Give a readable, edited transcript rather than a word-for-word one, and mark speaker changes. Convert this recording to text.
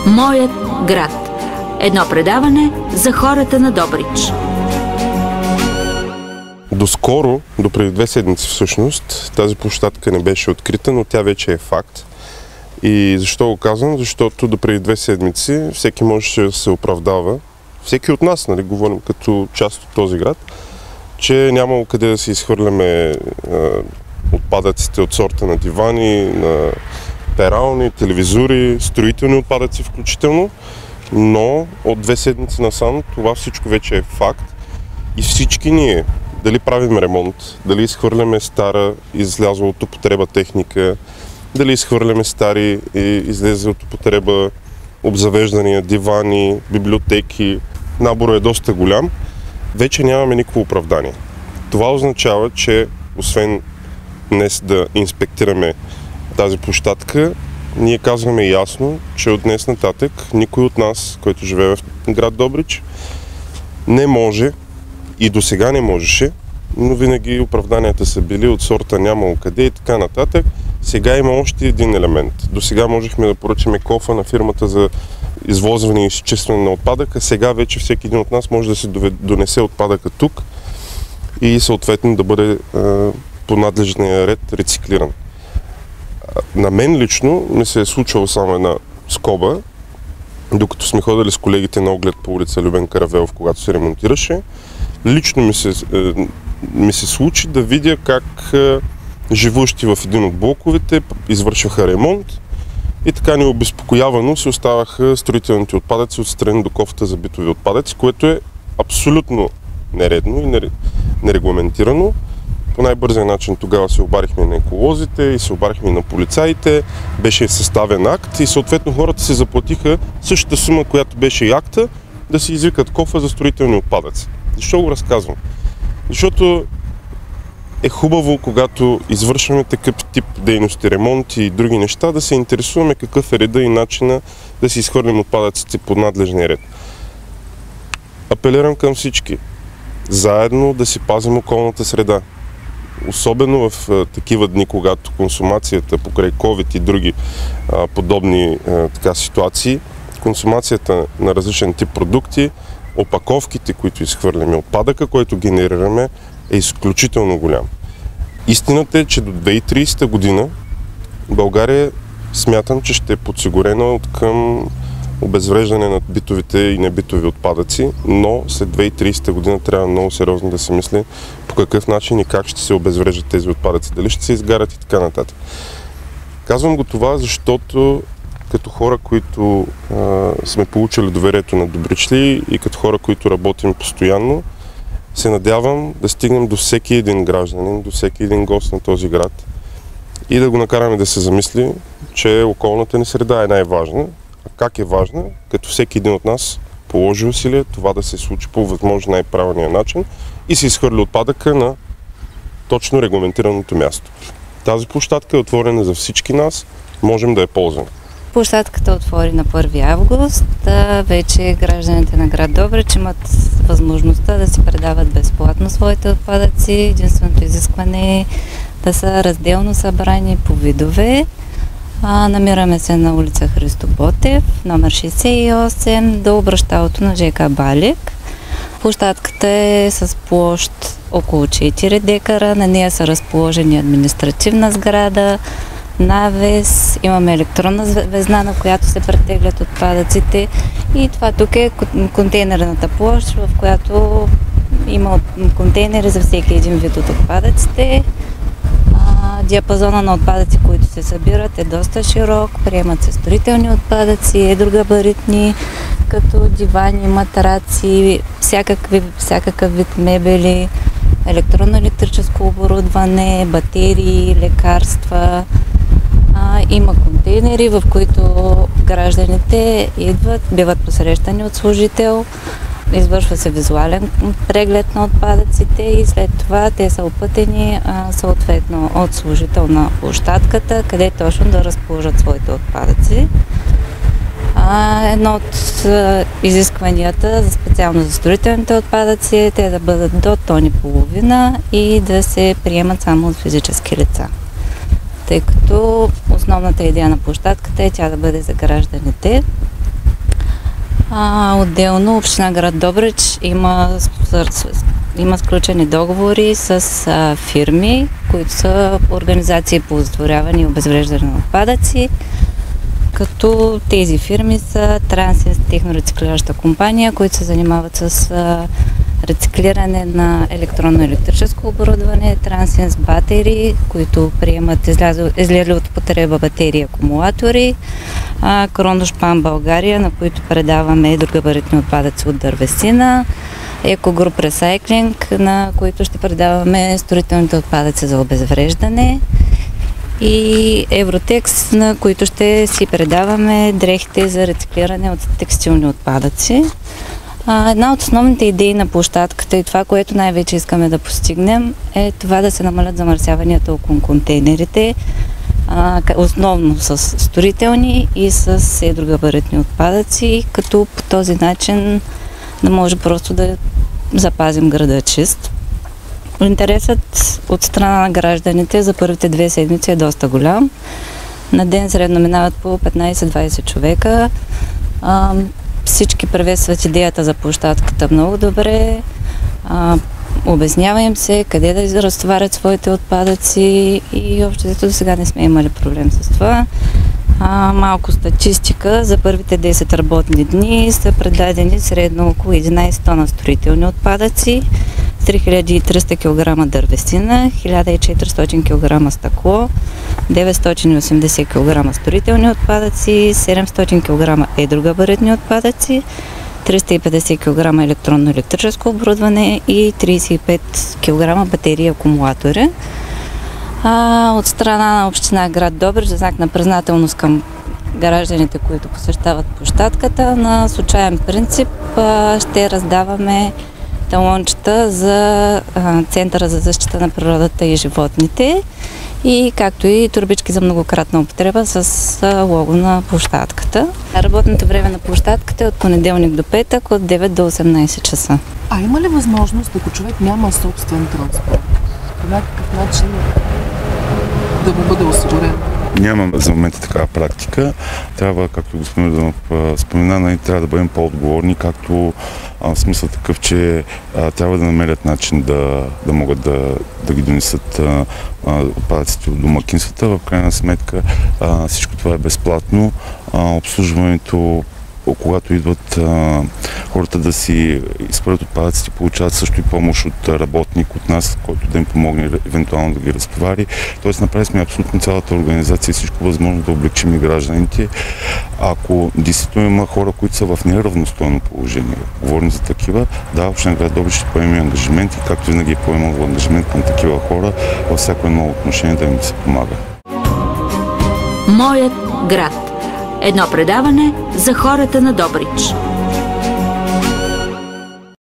Speaker 1: Моят град. Едно предаване за хората на Добрич.
Speaker 2: Доскоро, до преди 2 седмици всъщност, тази площадка не беше открита, но тя вече е факт. И защо го казвам? Защото до преди 2 седмици всеки можеше да се оправдава, всеки от нас, нали, говорим като част от този град, че нямало къде да си изхвърляме отпадъците от сорта на дивани, на перални, телевизори, строителни отпадъци включително, но от 2 седмици насам това всичко вече е факт и всички ние, дали правим ремонт, дали изхвърляме стара, излязла от употреба техника, дали изхвърляме стари и излезе от употреба обзавеждания, дивани, библиотеки, наборът е доста голям, вече нямаме никакво оправдание. Това означава, че освен днес да инспектираме тази площадка, ние казваме ясно, че от днес нататък никой от нас, който живее в град Добрич, не може и до сега не можеше, но винаги оправданията са били от сорта нямало къде и така нататък. Сега има още един елемент. До сега можехме да поръчаме кофа на фирмата за извозване и изчистване на отпадъка. Сега вече всеки един от нас може да се донесе отпадъка тук и съответно да бъде по надлежния ред рециклиран. На мен лично ми се е случвало само една скоба, докато сме ходили с колегите на оглед по улица Любен Каравелов, когато се ремонтираше. Лично ми се случи да видя как живущи в един от блоковете извършваха ремонт и така необезпокоявано се оставаха строителните отпадъци отстрани до кофата за битови отпадъци, което е абсолютно нередно и нерегламентирано. По най-бързия начин тогава се обарихме на еколозите и се обарихме на полицаите, беше съставен акт и съответно хората се заплатиха същата сума, която беше и акта, да се извикат кофа за строителни отпадъци. Защо го разказвам? Защото е хубаво, когато извършваме такъв тип дейности, ремонти и други неща, да се интересуваме какъв е реда и начина да си изхвърлим отпадъците по надлежния ред. Апелирам към всички. Заедно да си пазим околната среда. Особено в такива дни, когато консумацията покрай COVID и други подобни ситуации, консумацията на различен тип продукти, опаковките, които изхвърляме, отпадъка, който генерираме, е изключително голям. Истината е, че до 2030 година България смятам, че ще е подсигурена от към обезвреждане на битовите и небитови отпадъци, но след 2030 година трябва много сериозно да се мисли по какъв начин и как ще се обезвреждат тези отпадъци, дали ще се изгарят и така нататък. Казвам го това, защото като хора, които сме получили доверието на добричли и като хора, които работим постоянно, се надявам да стигнем до всеки един гражданин, до всеки един гост на този град и да го накараме да се замисли, че околната ни среда е най-важна. А как е важна? Като всеки един от нас положи усилие това да се случи по възможно най-правилния начин и се изхвърли отпадъка на точно регламентираното място. Тази площадка е отворена за всички нас, можем да я ползваме.
Speaker 3: Площадката отвори на 1 август. Вече гражданите на град Добрич имат възможността да си предават безплатно своите отпадъци. Единственото изискване е да са разделно събрани по видове. Намираме се на улица Христо Ботев, номер 68, до обръщалото на ЖК Балик. Площадката е с площ около 4 декара. На нея са разположени административна сграда, навес, имаме електронна везна, на която се претеглят отпадъците и това тук е контейнерната площ, в която има контейнери за всеки един вид от отпадъците. Диапазона на отпадъци, които се събират, е доста широк. Приемат се строителни отпадъци, едрогабаритни, като дивани, матраци, всякакъв вид мебели, електронно-електрическо оборудване, батерии, лекарства. Има контейнери, в които гражданите идват, биват посрещани от служител, извършва се визуален преглед на отпадъците и след това те са опътени съответно от служител на площадката, къде точно да разположат своите отпадъци. Едно от изискванията, специално за строителните отпадъци, е те да бъдат до тон и половина и да се приемат само от физически лица. Тъй като основната идея на площадката е тя да бъде за гражданите, Отделно община град Добрич има сключени договори с фирми, които са организации по оползотворяване и обезвреждане на отпадъци, като тези фирми са Трансенс технорециклираща компания, които се занимават с рециклиране на електронно-електрическо оборудване, Трансенс батерии, които приемат излезли от употреба батерии и акумулатори, Кроношпан България, на които предаваме едрогабаритни отпадъци от дървесина, Екогруп Ресайклинг, на които ще предаваме строителните отпадъци за обезвреждане, и Евротекс, на които ще си предаваме дрехите за рециклиране от текстилни отпадъци. Една от основните идеи на площадката и това, което най-вече искаме да постигнем, е това да се намалят замърсяванията около контейнерите, основно с строителни и с едрогабаритни отпадъци, като по този начин да може просто да запазим града чист. Интересът от страна на гражданите за първите 2 седмици е доста голям. На ден средно минават по 15-20 човека. Всички приветстват идеята за площадката много добре. Обяснява им се къде да разтоварят своите отпадъци и общо до сега не сме имали проблем с това. Малко статистика. За първите 10 работни дни са предадени средно около 11 тона строителни отпадъци, 3300 кг дървесина, 1400 кг стъкло, 980 кг строителни отпадъци, 700 кг едрогабаритни отпадъци, 350 кг електронно-електрическо оборудване и 35 кг батерии и акумулатори. От страна на община град Добрич, за знак на признателност към гражданите, които посещават площадката, на случайен принцип ще раздаваме талончета за Центъра за защита на природата и животните, и както и торбички за многократна употреба с лого на площадката. Работното време на площадката е от понеделник до петък от 9 до 18 часа.
Speaker 4: А има ли възможност, ако човек няма собствен транспорт, по някакъв начин да му бъде осигурен?
Speaker 5: Нямам за момента такава практика. Трябва, както господин Йорданов спомена, трябва да бъдем по-отговорни, както смисъл такъв, че трябва да намерят начин да могат да ги донесат отпадъците от домакинствата. В крайна сметка всичко това е безплатно. Обслужването, когато идват хората да си изхвърлят отпадъците, получават също и помощ от работник от нас, който да им помогне евентуално да ги разтовари. Тоест направили сме абсолютно цялата организация и всичко възможно да облегчим и гражданите. Ако действително има хора, които са в неравностойно положение, говорим за такива, да, община град Добрич ще поеме ангажимент и както винаги е поемал ангажимент към такива хора, във всяко едно отношение да им се помага.
Speaker 1: Моят град. Едно предаване за хората на Добрич.